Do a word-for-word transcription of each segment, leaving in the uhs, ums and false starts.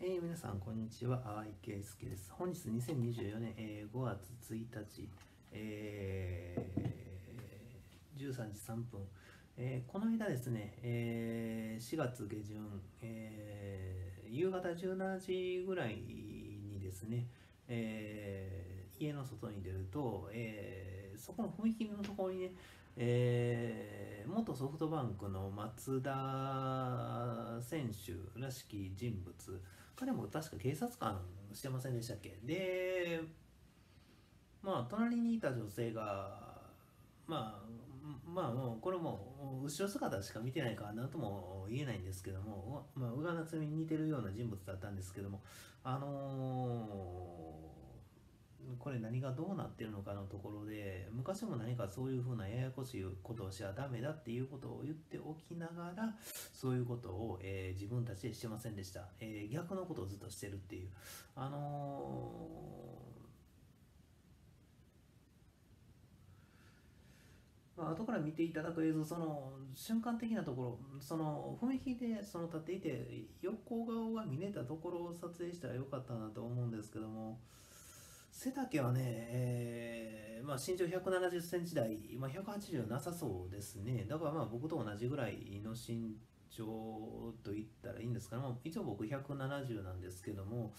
えー、皆さん、こんにちは。淡井圭介です。本日にせんにじゅうよねん、えー、ごがつついたち、えー、じゅうさんじさんぷん、えーこの間ですね、えーしがつ下旬、えー夕方じゅうしちじぐらいにですね、えー家の外に出ると、えーそこの踏切のところにね、えー元ソフトバンクの松田選手らしき人物、彼も確か警察官してませんでしたっけ。で、まあ、隣にいた女性が、まあ、まあ、もう、これも、後ろ姿しか見てないから、なんとも言えないんですけども、まあ、宇賀なつみに似てるような人物だったんですけども、あのーこれ何がどうなってるのかのところで、昔も何かそういうふうなややこしいことをしちゃダメだっていうことを言っておきながら、そういうことを、えー自分たちでしてませんでした。えー逆のことをずっとしてるっていう。あのーまあ、後から見ていただく映像、その瞬間的なところ、その踏切でその立っていて、横顔が見れたところを撮影したらよかったなと思うんですけども、背丈はね、えーまあ、身長ひゃくななじゅっセンチ台、まあ、ひゃくはちじゅうなさそうですね。だからまあ僕と同じぐらいの身長と言ったらいいんですかね。まあ、一応僕ひゃくななじゅうなんですけども、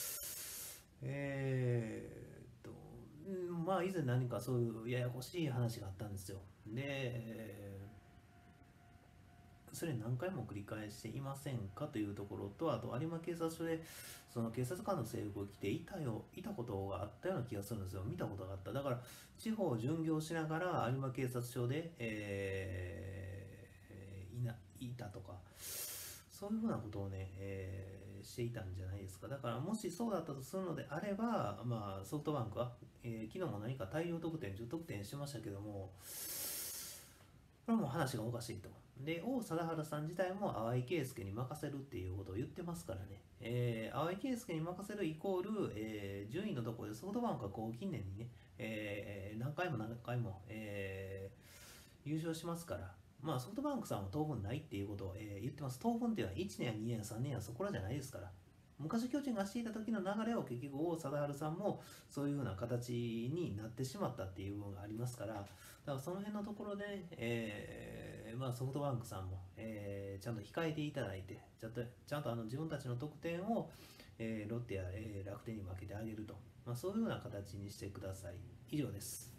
えーっと、うんまあ以前何かそういうややこしい話があったんですよ。で、それ何回も繰り返していませんかというところと、あと有馬警察署でその警察官の制服を着ていたよ、いたことがあったような気がするんですよ。見たことがあった。だから地方を巡業しながら有馬警察署で、えーいないたとか、そういうふうなことをね、えーしていたんじゃないですか。だからもしそうだったとするのであれば、まあソフトバンクは、えー昨日も何か大量得点、じゅう得点してましたけども、これはもう話がおかしいと。で、王貞治さん自体も淡井圭介に任せるっていうことを言ってますからね。えー、淡井圭介に任せるイコール、えー順位のところでソフトバンクはこう近年にね、えー何回も何回も、えー優勝しますから、まあソフトバンクさんは当分ないっていうことを、えー言ってます。当分っていうのはいちねんやにねんやさんねんやそこらじゃないですから。昔巨人がしていた時の流れを結局王貞治さんもそういうふうな形になってしまったっていう部分がありますから、だからその辺のところで、えーまあ、ソフトバンクさんも、えーちゃんと控えていただいて、ちゃんとちゃんとあの自分たちの得点を、えーロッテや、えー楽天に負けてあげると、まあ、そういうような形にしてください。以上です。